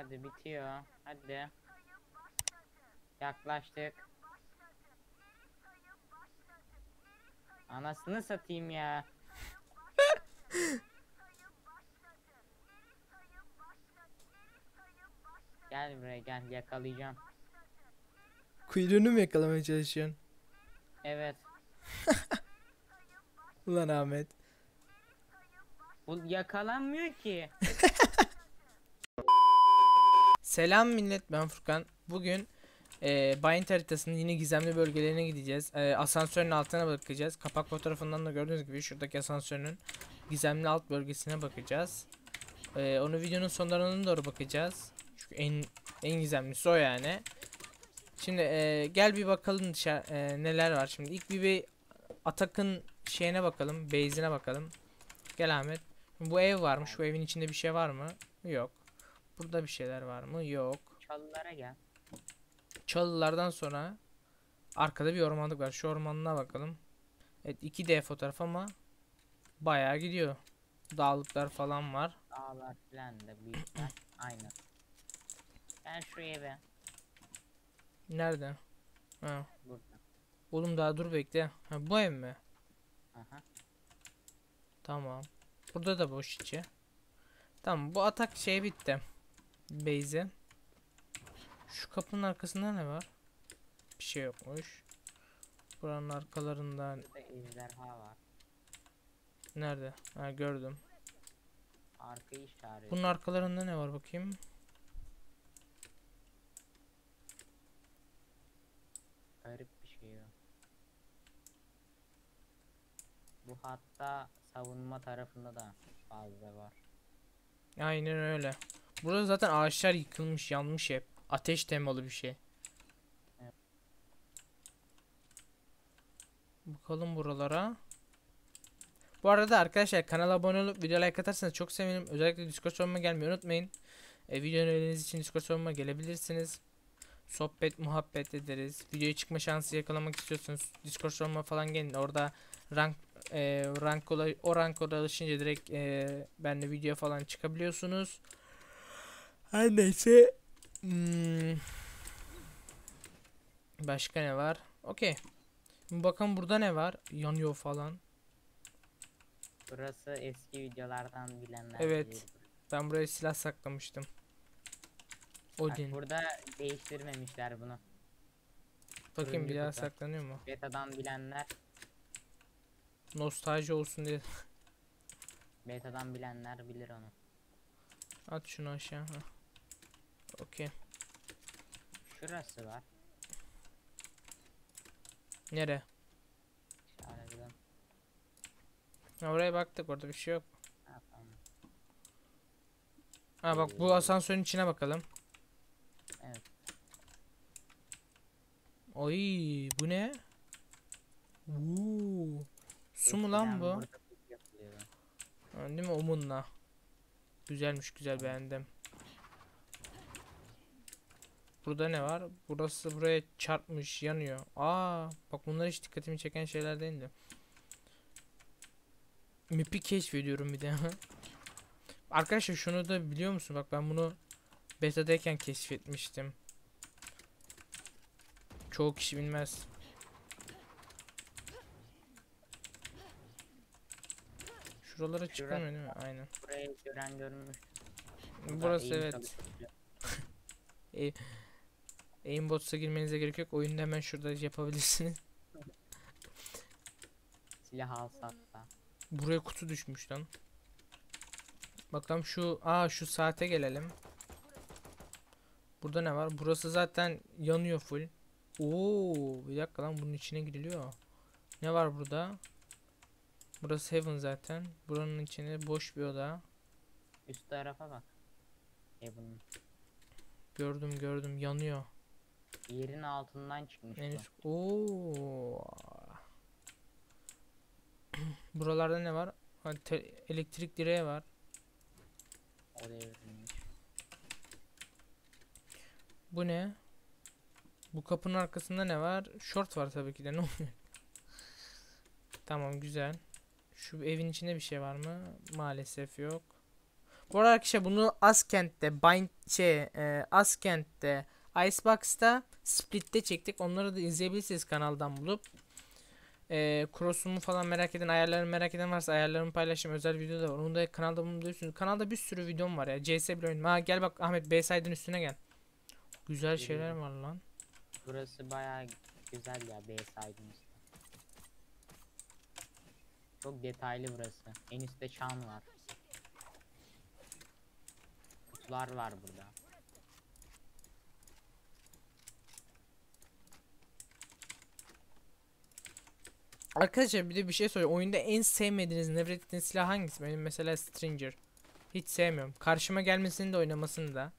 Hadi bitiyor. Hadi. Yaklaştık. Anasını satayım ya. Gel buraya gel, yakalayacağım. Kuyruğunu mu yakalamaya çalışıyorsun? Evet. Ulan Ahmet. Bu yakalanmıyor ki. Selam millet, ben Furkan. Bugün Bind haritasının yine gizemli bölgelerine gideceğiz. Asansörün altına bakacağız. Kapak fotoğrafından da gördüğünüz gibi şuradaki asansörün gizemli alt bölgesine bakacağız. Onu videonun sonlarına doğru bakacağız. Çünkü en gizemlisi o yani. Şimdi gel bir bakalım dışarı neler var. Şimdi ilk bir Atak'ın şeyine bakalım, base'ine bakalım. Gel Ahmet. Bu ev varmış. Bu evin içinde bir şey var mı? Yok. Burada bir şeyler var mı? Yok. Çalılara gel. Çalılardan sonra arkada bir ormanlık var. Şu ormanına bakalım. Evet, 2D fotoğraf ama bayağı gidiyor. Dağlıklar falan var. Dağlar filan da büyükler. Aynen. Gel şuraya be. Nerede? Ha. Burada. Oğlum daha dur bekle. Ha, bu ev mi? Aha. Tamam. Burada da boş içi. Tamam, bu atak şey bitti. Base'i. Şu kapının arkasında ne var? Bir şey yokmuş. Buranın arkalarından Burada ejderha var. nerede? Ha, gördüm. Arkayı işaret. Bunun arkalarında ne var bakayım? Garip bir şey o. Bu hatta savunma tarafında da fazla var. Aynen öyle. Burada zaten ağaçlar yıkılmış, yanmış hep. Ateş temalı bir şey. Evet. Bakalım buralara. Bu arada arkadaşlar, kanala abone olup video like atarsanız çok sevinirim. Özellikle Discord soruma gelmeyi unutmayın. Video önerileriniz için Discord soruma gelebilirsiniz. Sohbet, muhabbet ederiz. Videoya çıkma şansı yakalamak istiyorsanız Discord soruma falan gelin. Orada rank o rank alışınca direkt benimle video falan çıkabiliyorsunuz. Her neyse. Başka ne var? Okey. Bakın burada ne var? Yanıyor falan. Burası eski videolardan bilenler Evet. bilir. Ben buraya silah saklamıştım. Bak, Odin. burada değiştirmemişler bunu. Bakayım bir Turuncu daha kutu. saklanıyor mu? Beta'dan bilenler, Nostalji olsun diye. beta'dan bilenler bilir onu. At şunu aşağı. Okey. Şurası var. Nere? İşaretledim. Oraya baktık, orada bir şey yok. Ha, tamam. Ha bak, bu asansörün içine bakalım. Evet. Oy, bu ne? Su mu lan Eskiden bu? burada pik yapılıyordu. Ha, değil mi, Omunla. Güzelmiş, güzel, beğendim. Burada ne var? Burası buraya çarpmış, yanıyor. Aa, bak bunlar hiç dikkatimi çeken şeyler değildi. Map'i keşfediyorum bir de. Arkadaşlar şunu da biliyor musun? Bak ben bunu beta'dayken keşfetmiştim. Çoğu kişi bilmez. Şuralara çıkamıyor değil mi? Aynen. Burayı gören görmüş. Burası evet. E Aimbots'a girmenize gerek yok. Oyunda hemen şurada yapabilirsiniz. Silah alsak da. Buraya kutu düşmüş lan. Bakalım şu saate gelelim. Burada ne var? Burası zaten yanıyor full. Oo, bir dakika lan, bunun içine giriliyor. Ne var burada? Burası Heaven zaten. Buranın içine boş bir oda. Üst tarafa bak. Bunun Gördüm, yanıyor. yerin altından çıkmış En bu. üst. Oo. Buralarda ne var? Ha, elektrik direği var. O devrilmiş. Bu ne? Bu kapının arkasında ne var? Short var tabii ki de. Ne oluyor? Tamam, güzel. Şu evin içinde bir şey var mı? Maalesef yok. Bu arada arkadaşlar bunu Askent'te, Askent'te, Icebox'ta, Split'te çektik. Onları da izleyebilirsiniz kanaldan bulup. Cross'umu falan merak eden, ayarlarını merak eden varsa ayarlarımı paylaştım. Özel video da var. Onu da kanalda bulunuyorsunuz. Kanalda bir sürü videom var ya. CS bile oynadım. Ha gel bak Ahmet, B-side'ın üstüne gel. Güzel şeyler var lan. Burası bayağı güzel ya, B-side'ın üstü. Çok detaylı burası. En üstte çan var. Kutular var burada. Arkadaşlar bir de bir şey söyleyeyim. Oyunda en sevmediğiniz, nefret ettiğiniz silah hangisi? Benim mesela Stringer. Hiç sevmiyorum. Karşıma gelmesini de oynamasını da.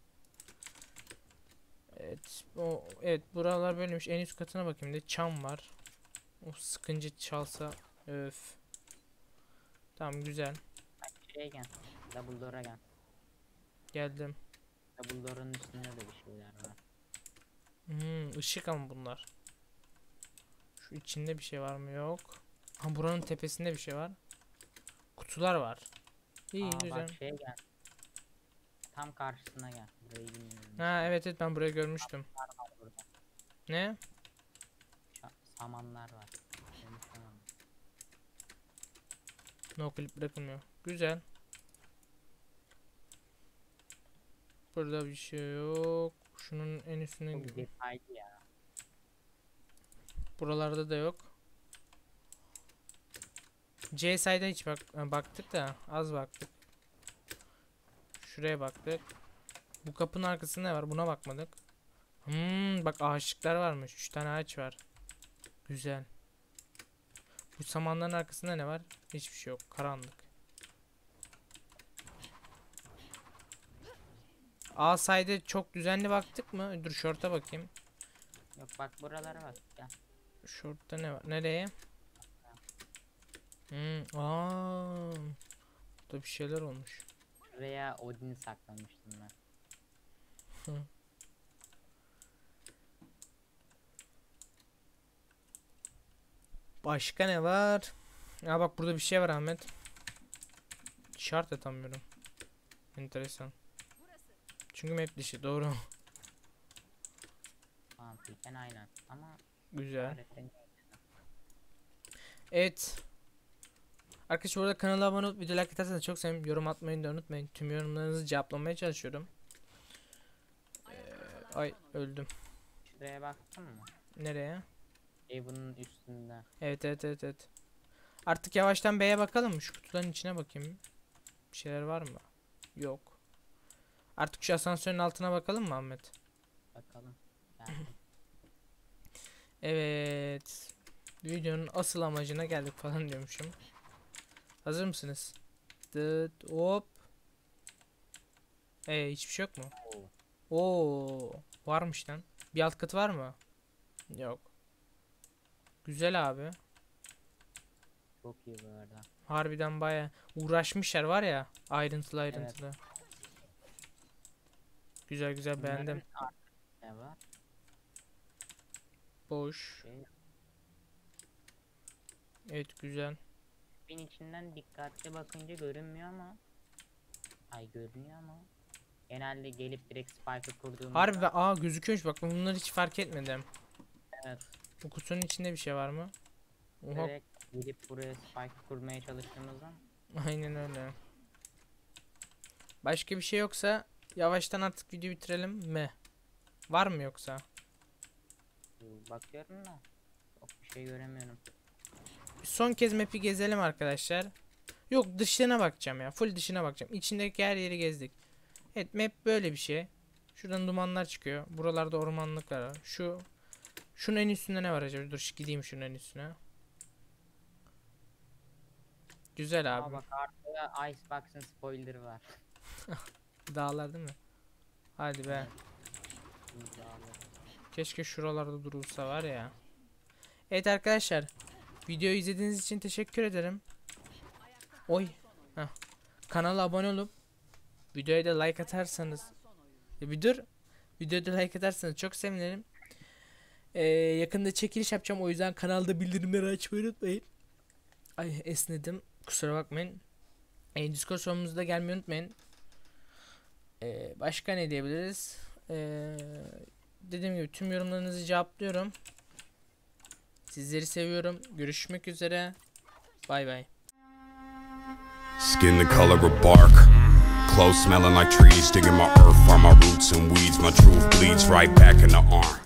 Evet, buralar böylemiş. En üst katına bakayım de çam var. O sıkıntı çalsa öf. Tamam güzel. Şuraya gel. Double door'a gel. Geldim. Double door'un üstünde de bir şeyler var. Işık ama bunlar. Şu içinde bir şey var mı? Yok. Ha buranın tepesinde bir şey var. Kutular var. İyi Aa, güzel. bak şeye gel. Tam karşısına gel. Burayı bilmiyorum. Ha evet evet, ben burayı görmüştüm. Var burada. Ne? Samanlar var. Benim samanım. No clip bırakılmıyor. Güzel. Burada bir şey yok. Şunun en üstüne Çok gibi. detaylı ya. Buralarda da yok. C-Side'a hiç baktık da az baktık. Şuraya baktık. Bu kapının arkasında ne var? Buna bakmadık. Bak ağaçlıklar varmış. 3 tane ağaç var. Güzel. Bu samanların arkasında ne var? Hiçbir şey yok. Karanlık. A side'e çok düzenli baktık mı? Dur short'a bakayım. Yok bak buralara bak. Gel. Short'ta ne var? Nereye? Burada bir şeyler olmuş. Buraya Odin'i saklamıştım ben. Başka ne var? Ya bak burada bir şey var Ahmet. Şart atamıyorum. Enteresan. Çünkü map dışı doğru. Mantıken aynen ama Güzel. öğretmen- Evet. Arkadaşlar burada kanala abone olup video like atarsanız çok sevinirim. Yorum atmayı da unutmayın. Tüm yorumlarınızı cevaplamaya çalışıyorum. Ay öldüm. Şuraya baktın mı? Nereye? Bunun üstünde. Evet evet evet evet. Artık yavaştan B'ye bakalım mı? Şu kutuların içine bakayım. Bir şeyler var mı? Yok. Artık şu asansörün altına bakalım mı Ahmet? Bakalım. Geldim. Evet. Videonun asıl amacına geldik falan diyormuşum. Hazır mısınız? Dıt hop. Hiçbir şey yok mu? Oo, Oo, varmış lan. Bir alt katı var mı? Yok. Güzel abi. çok iyi bu arada. Harbiden baya uğraşmışlar var ya. Ayrıntılı ayrıntılı. Güzel güzel beğendim. Bunların arkasında ne var? Boş. Şey, Evet güzel. bin içinden dikkatli bakınca görünmüyor ama. Ay görünüyor ama. Genelde gelip direkt spike'ı kurduğumuzda. Harbi gözüküyormuş bak, bunları hiç fark etmedim. Evet. Bu kutunun içinde bir şey var mı? Oha. Direkt gelip buraya spike kurmaya çalıştığımızda. Aynen öyle. Başka bir şey yoksa yavaştan artık videoyu bitirelim mi? Var mı yoksa? Bakıyorum da. Çok bir şey göremiyorum. Son kez map'i gezelim arkadaşlar. Yok, dışına bakacağım ya. Full dışına bakacağım. İçindeki her yeri gezdik. Evet, map böyle bir şey. Şuradan dumanlar çıkıyor. Buralarda ormanlıklar var. Şunun en üstünde ne var acaba? Dur gideyim şunun en üstüne. Güzel abi. Bak arkada Icebox'ın spoiler'ı var. Dağlar değil mi? Hadi be. Keşke şuralarda durulsa var ya. Evet arkadaşlar. Videoyu izlediğiniz için teşekkür ederim. Oy. Heh. Kanala abone olup videoya da like atarsanız. Bir dur. Videoya da like atarsanız çok sevinirim. Yakında çekiliş yapacağım. O yüzden kanalda bildirimleri açmayı unutmayın. Ay esnedim. Kusura bakmayın. Discord sorumuza da gelmeyi unutmayın. Başka ne diyebiliriz? Dediğim gibi tüm yorumlarınızı cevaplıyorum. Sizleri seviyorum. Görüşmek üzere. Bay bay. Skin the color of bark, clothes smelling like trees, digging my earth, farm my roots and weeds. My truth bleeds right back in the arm.